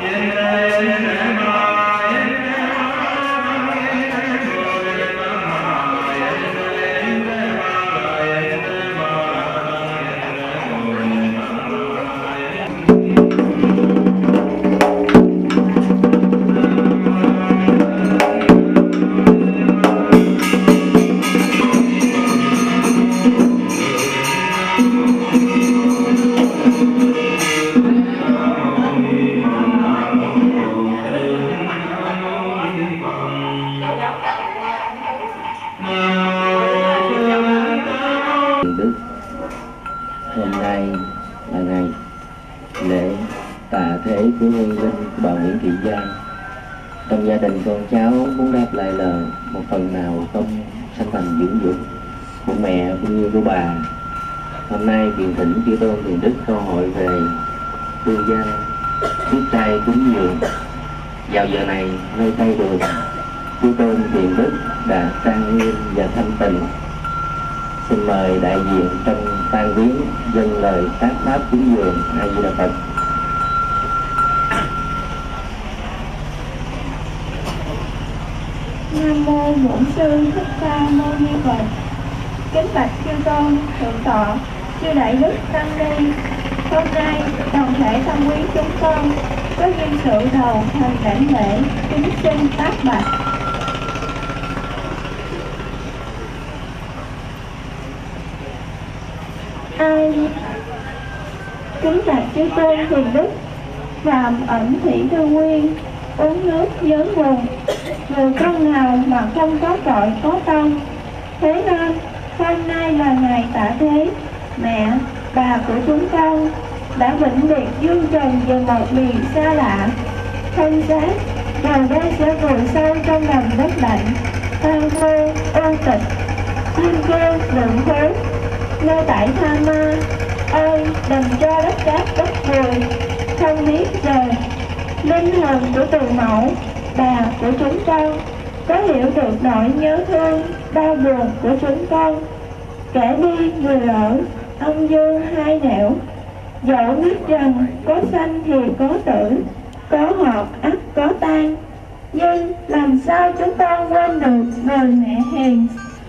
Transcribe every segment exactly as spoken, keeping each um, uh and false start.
Hôm nay là ngày lễ tạ thế của hương linh của bà Nguyễn Thị Giang. Trong gia đình con cháu muốn đáp lại lời một phần nào không sanh thành dưỡng dục của mẹ cũng như của bà. Hôm nay Kiền Thỉnh Chư Tôn Thiền Đức câu hội về tư gia tiếp trai cúng dường. Vào giờ này nơi Tây Đường, Chư Tôn Thiền Đức đã trang nghiêm và thanh tịnh. Xin mời đại diện trong tang viếng dâng lời tác pháp cúng dường. A Di Đà Phật. Nam mô Bổn Sư Thích Ca Mâu Ni Phật. Kính bạch chư tôn thượng tọa, chư đại đức tăng ni. Hôm nay toàn thể tăng quý chúng con có duyên sự đầu thành đảnh lễ, kính xin tác bạch. Ai kính bạch chư tôn Thiền Đức, phàm ẩn thủy thư nguyên, uống nước nhớ nguồn, người con nào mà không có tội có tông. Thế nên hôm nay là ngày tạ thế, mẹ, bà của chúng con đã vĩnh biệt dương trần về một miền xa lạ, thân xác rồi đây sẽ vùi sâu trong nền đất lạnh, than khô, ô tịch, chim kêu lượng khối. Nơi tại Tha Ma ơi, đừng cho đất cát đất vùi, không biết rồi. Linh hồn của từ mẫu, bà của chúng con có hiểu được nỗi nhớ thương, đau buồn của chúng con. Kẻ đi người ở, âm dương hai nẻo. Dẫu biết rằng có sanh thì có tử, có hợp ắt có tan, nhưng làm sao chúng con quên được người mẹ hiền,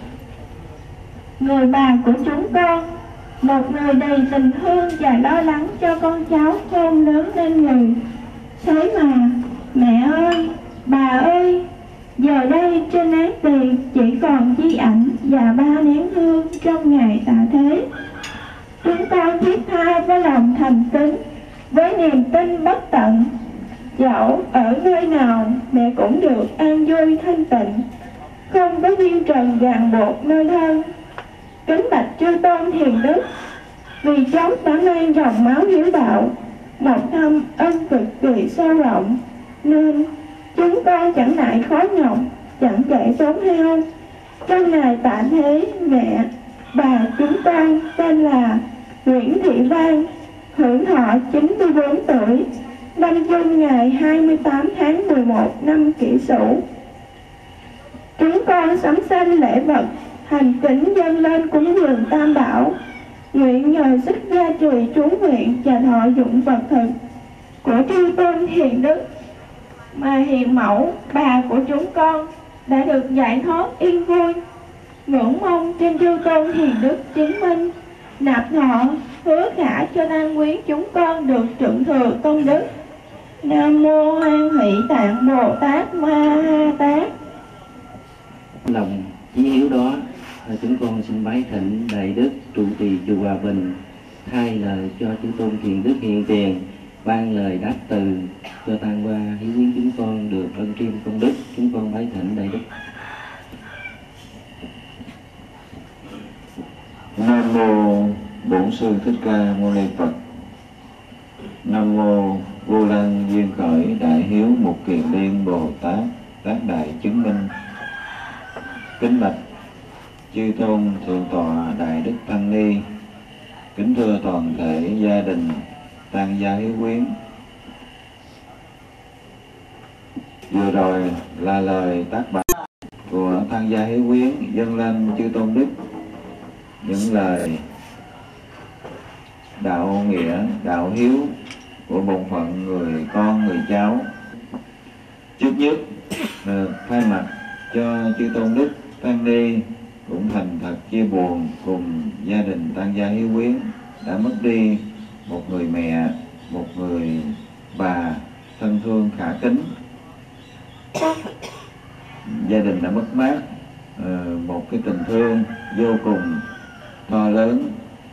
người bà của chúng con, một người đầy tình thương và lo lắng cho con cháu khôn lớn lên người. Thế mà mẹ ơi, bà ơi, giờ đây trên án tiền chỉ còn di ảnh và ba nén hương trong ngày tạ thế. Chúng con thiết tha với lòng thành kính, với niềm tin bất tận, dẫu ở nơi nào mẹ cũng được an vui thanh tịnh, không có duyên trần ràng buộc nơi thân. Kính bạch chư tôn Thiền Đức, vì chóng đã mang dòng máu hiếu đạo, một thâm ân cực kỳ sâu rộng, nên chúng con chẳng ngại khó nhọc, chẳng kể tốn hao. Trong ngày tạ thế, mẹ, bà chúng con tên là Nguyễn Thị Vang, hưởng thọ chín mươi bốn tuổi, năm chung ngày hai mươi tám tháng mười một năm Kỷ Sửu. Chúng con sắm sanh lễ vật, thành kính dâng lên cúng dường Tam Bảo, nguyện nhờ sức gia trì trú nguyện và thọ dụng vật thực của chư tôn Hiền Đức mà hiền mẫu bà của chúng con đã được giải thoát yên vui. Ngưỡng mong trên chư tôn Hiền Đức chứng minh nạp thọ hứa khả cho tang quyến chúng con được trượng thừa công đức. Nam mô Hoan Hỷ Tạng Bồ Tát Ma Ha Tát. Lòng chí hiếu đó, chúng con xin bái thỉnh đại đức trụ trì chùa Hòa Bình thay lời cho chư tôn Thiền Đức hiện tiền ban lời đáp từ cho tang qua hiếu quyến chúng con được ân triêm công đức. Chúng con bái thỉnh đại đức. Nam mô Bổn Sư Thích Ca Mâu Ni Phật. Nam mô Vô Lăng Duyên Khởi Đại Hiếu Mục Kiền Liên Bồ Tát Tác Đại Chứng Minh. Kính bạch chư tôn thượng tọa đại đức tăng ni, kính thưa toàn thể gia đình tang gia hiếu quyến. Vừa rồi là lời tác bạch của tang gia hiếu quyến dâng lên chư tôn đức những lời đạo nghĩa, đạo hiếu của bổn phận người con, người cháu trước uh, thay mặt cho chư tôn đức tăng ni cũng thành thật chia buồn cùng gia đình tang gia hiếu quyến đã mất đi một người mẹ, một người bà thân thương khả kính. Gia đình đã mất mát uh, một cái tình thương vô cùng to lớn.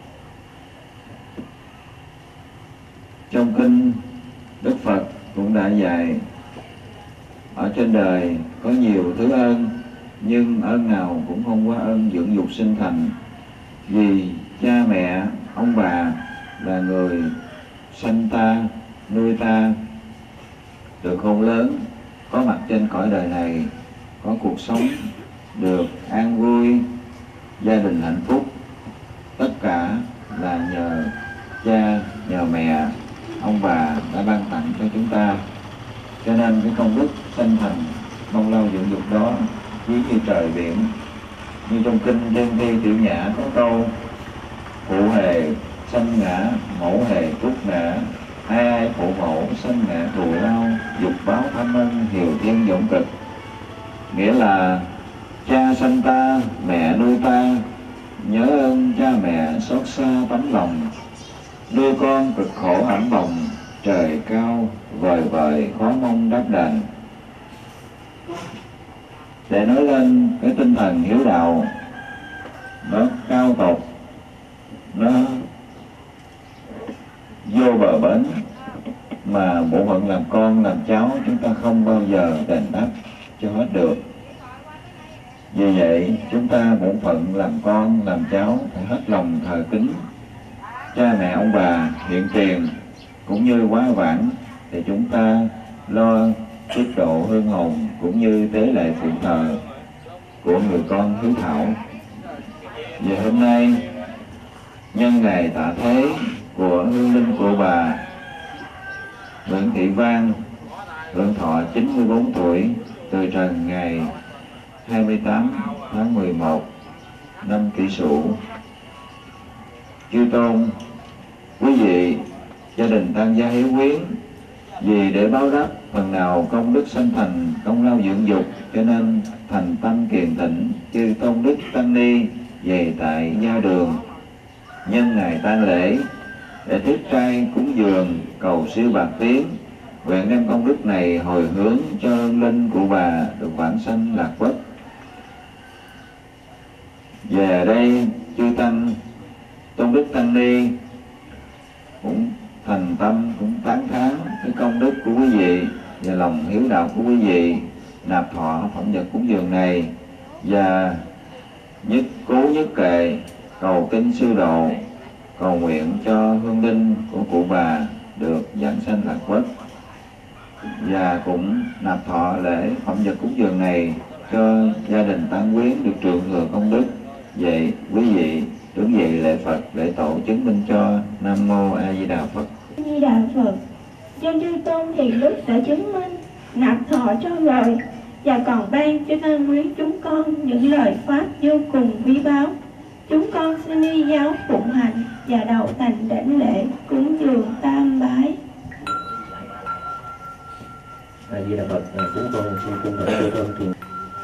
Trong kinh Đức Phật cũng đã dạy ở trên đời có nhiều thứ ơn, nhưng ơn nào cũng không quá ơn dưỡng dục sinh thành. Vì cha mẹ, ông bà là người sanh ta, nuôi ta từ khôn lớn, có mặt trên cõi đời này, có cuộc sống được an vui, gia đình hạnh phúc. Tất cả là nhờ cha, nhờ mẹ, ông bà đã ban tặng cho chúng ta. Cho nên cái công đức sanh thành mong lâu dưỡng dục đó ví như trời biển. Như trong kinh Chân Thi Tiểu Nhã có câu: phụ hề sanh ngã, mẫu hề túc ngã, ai ai phụ mẫu sanh ngã thù lao, dục báo tham ân, hiều thiên dũng cực. Nghĩa là cha sanh ta, mẹ nuôi ta, nhớ ơn cha mẹ xót xa tấm lòng, nuôi con cực khổ ẵm bồng, trời cao vời vợi khó mong đáp đền. Để nói lên cái tinh thần hiếu đạo nó cao tột, nó vô bờ bến mà bộ phận làm con làm cháu chúng ta không bao giờ đền đáp cho hết được. Vì vậy chúng ta bổn phận làm con làm cháu phải hết lòng thờ kính cha mẹ ông bà hiện tiền, cũng như quá vãng thì chúng ta lo tiết độ hương hồn cũng như tế lễ phụng thờ của người con hiếu thảo. Và hôm nay nhân ngày tạ thế của hương linh của bà Nguyễn Thị Vang, hưởng thọ chín mươi bốn tuổi, từ trần ngày hai mươi tám tháng mười một năm Kỷ Sửu. Chư tôn, quý vị, gia đình tang gia hiếu quyến, vì để báo đáp phần nào công đức sanh thành, công lao dưỡng dục, cho nên thành tâm kiền tịnh chư tôn đức tăng ni về tại gia đường nhân ngày tang lễ để thiết trai cúng dường cầu siêu bạc tiếng, nguyện đem công đức này hồi hướng cho hương linh của bà được vãng sanh lạc bất. Về đây chư tăng tôn đức tăng ni cũng thành tâm cũng tán thán cái công đức của quý vị và lòng hiếu đạo của quý vị nạp thọ phẩm vật cúng dường này, và nhất cố nhất kệ cầu kinh siêu độ, cầu nguyện cho hương linh của cụ bà được giảng sanh lạc bất, và cũng nạp thọ lễ phẩm vật cúng dường này cho gia đình tang quyến được trường thừa công đức. Vậy quý vị đứng dậy lễ Phật để tổ chứng minh cho. Nam mô A Di Đà Phật. A Di Đà Phật. Trên chư tôn thì đức đã chứng minh nạp thọ cho rồi, và còn ban cho tang quyến chúng con những lời pháp vô cùng quý báu. Chúng con xin đi giáo phụng hành và đầu thành đảnh lễ cúng dường tam bái. A Di Đà Phật. Chúng con xin cung thỉnh chư tôn thiền.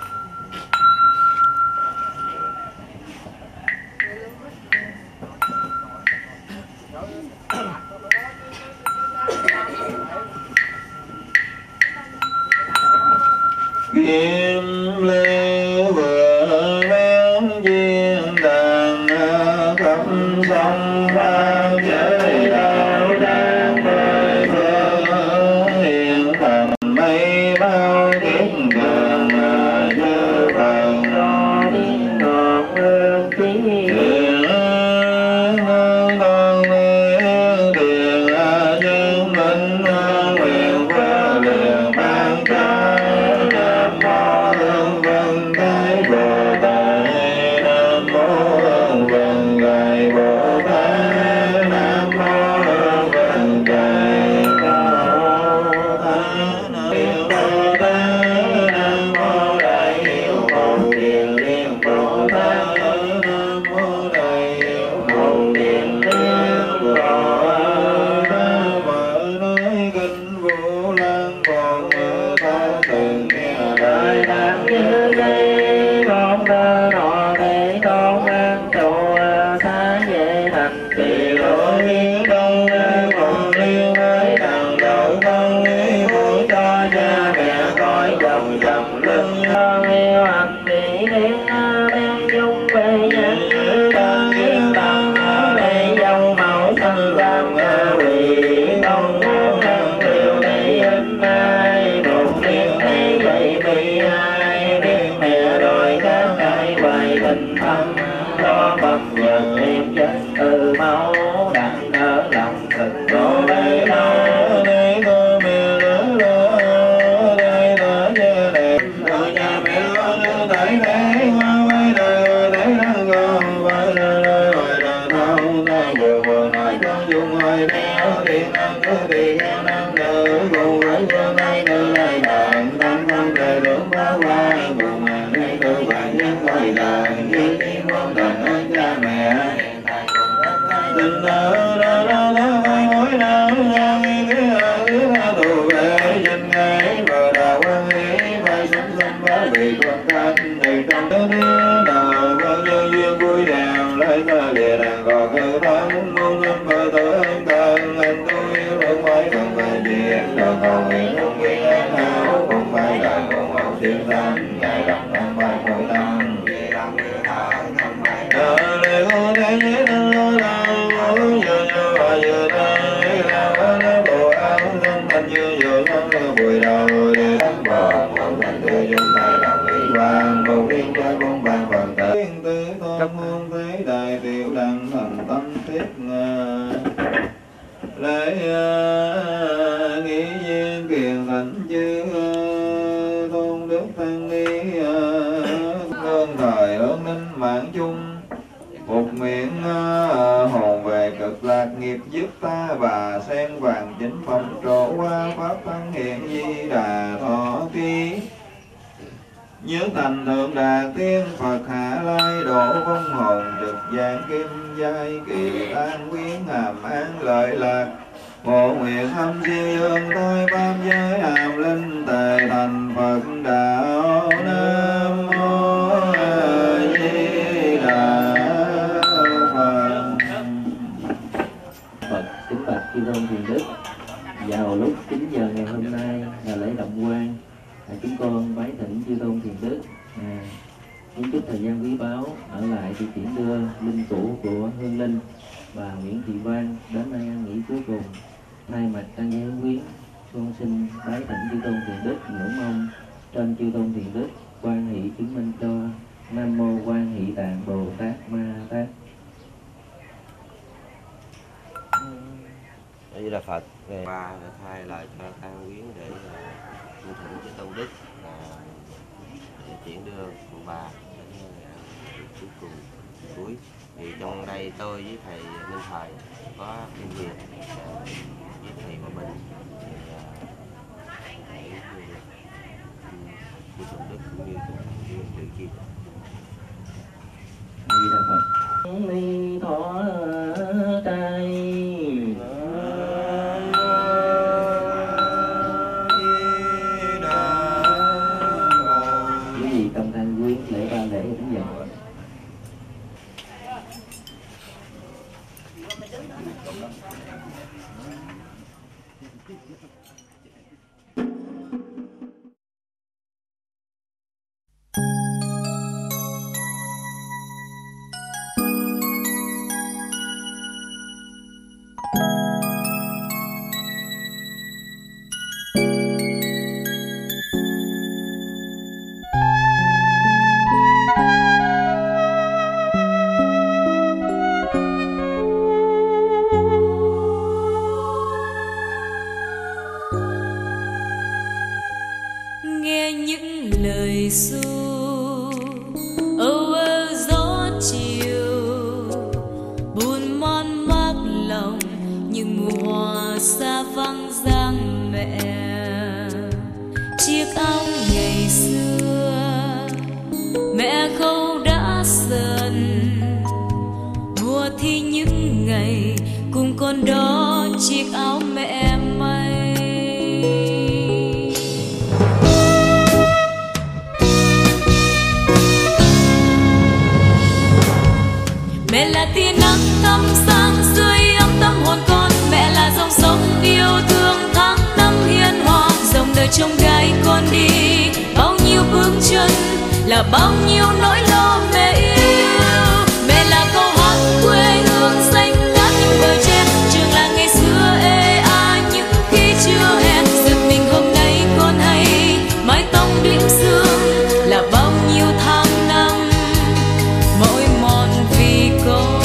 Kim lê vừa men duyên đàn khắp sông pha chơi đạo đang bơi phơ hiện thành mây bao kiếp gần dư phần điên ngọt hương tiếng thiền con nguyện thiền chứng minh nguyện phá liền ban trái. Hương từng đời làm như đây con ta nọ để con ăn trụ xa về thành kỳ lỗi hiến đông còn liên với đàn đội con lý vui cho cha mẹ coi dòng dòng lưng yêu hành tỷ liên bên chung về nhân đơn kiến tăng để dâu màu xanh lam quỳ công năng điều để ân ai một tiếng thấy vậy vì ai biết mẹ đòi các cái bài tình thâm cho bầm nhật em chết từ máu đặng ở lòng tình cô đây đâu đây cô mẹ đỡ đỡ đây đỡ như đẹp ở nhà mẹ đỡ tại thế hoa quay đời để đang còn vai đời đời ngoài đời thao ta vừa vừa nói con dùng hồi neo thì năng cứ thì em năng nữ cùng với phương nay nữ lại bạn tâm không thể được phá qua cùng mà đây tự bạn nhân coi đời như đi muôn tình ơn cha mẹ tình nợ đó đó đó phải mối nào nghe cái ở cái tù về danh ngày và đào quan ý phải sống sống phá vì con thanh thì trong đó đi nào bao nhiêu duyên vui đèo lấy ta lìa đàn gò cơ thắng mong năm vợ tử anh thân anh tôi yêu được phải không phải gì em đâu còn nguyện không biết anh nào không phải đời cùng học thiên thanh ngày gặp không phải khối tâm vì lòng người thở không phải đời này có thể nhớ đâu đâu giờ như và giờ đây là có nó bộ áo thân thanh như giờ không bùi đầu để đánh bờ một thành tươi chúng ta đồng ý vàng một liên cho con vàng phần tử tư tôn hôn thế đại tiểu đăng thành tâm thiết lễ nghĩ duyên kiền thành chư tôn đức tăng ni hương thời ơn ninh mạng chung phục miệng hồn về cực lạc nghiệp giúp ta bà sen vàng chính phẩm trổ qua pháp tăng hiện di đà thọ ký nhớ thành thượng đà tiên Phật hạ lai độ vong hồn trực giang kim giai kỳ tan quyến hàm an lợi lạc hộ nguyện âm siêu dương tôi pháp giới hàm linh tề thành Phật đạo nam mô A Di Đà Phật. Phật kính bạch chư tôn thiền đức, vào lúc chín giờ ngày hôm nay là lễ động quan. À, chúng con bái thỉnh chư tôn thiền đức à, muốn chút thời gian quý báu ở lại thì tiễn đưa linh cữu của Hương Linh và Nguyễn Thị Vang đến nơi an nghỉ cuối cùng. Thay mặt tăng ni hướng quyến, con xin bái thỉnh chư tôn thiền đức, ngưỡng mong trên chư tôn thiền đức quan hỷ chứng minh cho Nam mô Quan Hỷ Tạng Bồ Tát Ma Tát. A Di Đà Phật. Ba đã thay lời cho tăng quyến để cung thỉnh chư tôn đức là để chuyển đưa cụ bà đến cuối cùng cuối. Thì trong đây tôi với thầy Minh Thời có kinh nghiệm với thầy của mình để chư tôn đức cũng như các tăng quyến kia. A Di Đà Phật. Ni thọ trai tâm thanh quyến lễ ba lễ đến giờ. Nghe những lời ru âu ơ gió chiều buồn man mác lòng những mùa xa vắng giang mẹ. Chiếc áo ngày xưa mẹ khâu đã dần, mùa thi những ngày cùng con đó chiếc áo mẹ may. đời trông gai con đi. Bao nhiêu bước chân là bao nhiêu nỗi lo mẹ yêu. Mẹ là câu hát quê hương xanh ngát những bờ tre, trường làng ngày xưa ê a những khi chưa hè. Giật mình hôm nay con hay mái tóc điểm sương là bao nhiêu tháng năm mỏi mòn vì con.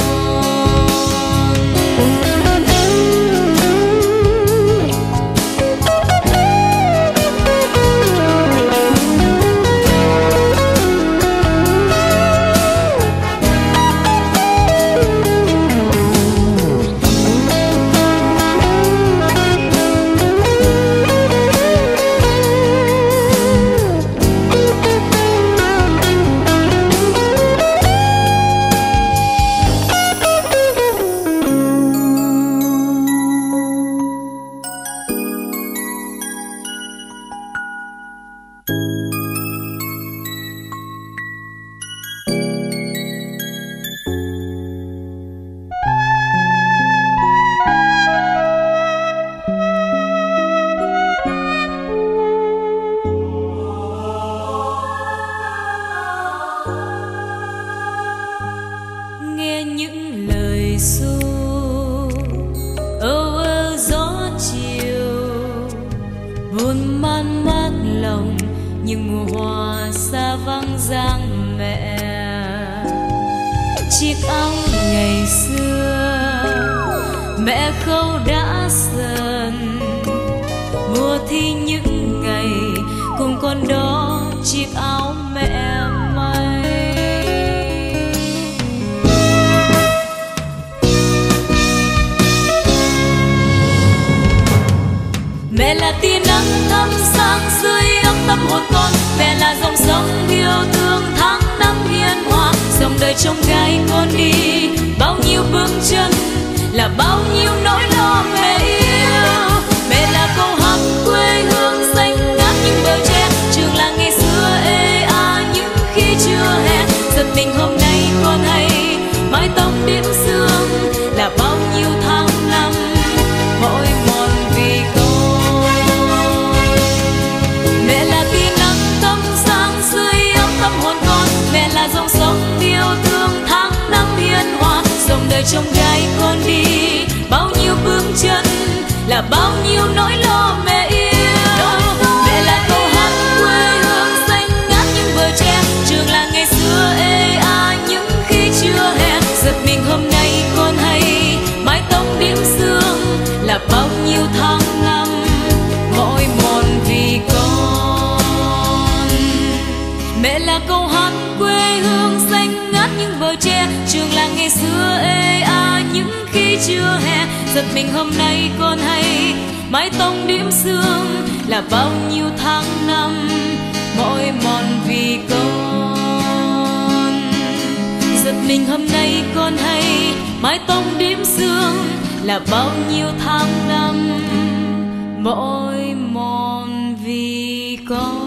Mẹ là tia nắng thắm sáng dưới ấm tâm hồn con. Mẹ là dòng sông yêu thương tháng năm hiền hòa. Dòng đời trông gai con đi. Bao nhiêu bước chân là bao nhiêu nỗi lo mẹ yêu. Mẹ là câu hát quê hương xanh ngát những bờ tre, trường làng ngày xưa ê a những khi chưa hè. Giật mình hôm nay con hay mái tóc điểm sương là bao nhiêu tháng năm mỏi mòn vì con. Mẹ là dòng sông yêu thương tháng năm hiền hòa. Dòng đời trông gai con đi. Bao nhiêu bước chân là bao nhiêu nỗi lo mẹ yêu. Mẹ là câu hát quê hương xanh ngát những bờ tre, trường làng ngày xưa ê a những khi chưa hè. Giật mình hôm nay con hay mái tóc điểm sương là bao nhiêu tháng năm mỏi mòn vì con. Mẹ là câu hát quê hương xanh ngát những bờ tre, trường làng ngày xưa ê a những khi chưa hè. Giật mình hôm nay con hay mái tóc điểm sương là bao nhiêu tháng năm mỏi mòn vì con. Giật mình hôm nay con hay mái tóc điểm sương là bao nhiêu tháng năm mỏi mòn vì con.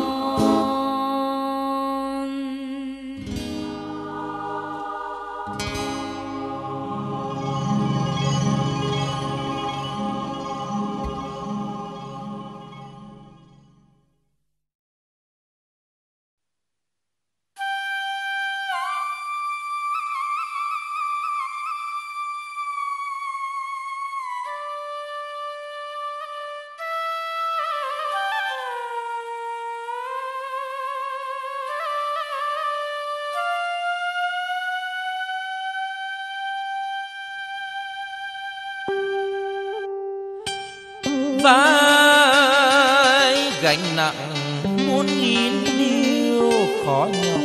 Vai gánh nặng muôn nghìn điều khó nhọc,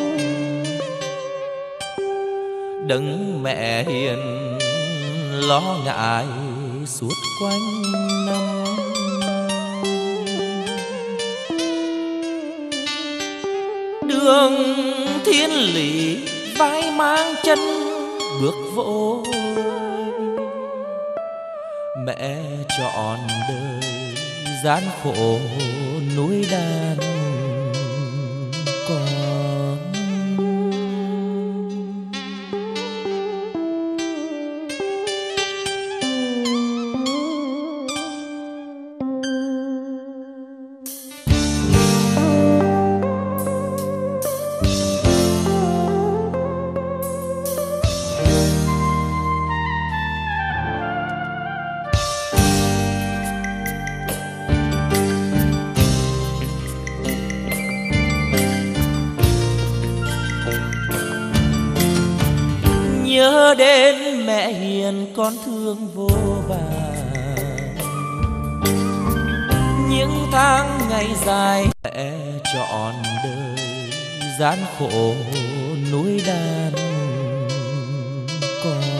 đấng mẹ hiền lo ngại suốt quanh năm. Đường thiên lý vai mang chân bước vội, mẹ trọn đời gian khổ nuôi đàn con. nhớ đến mẹ hiền con thương vô vàn. Những tháng ngày dài mẹ trọn đời gian khổ nuôi đàn con.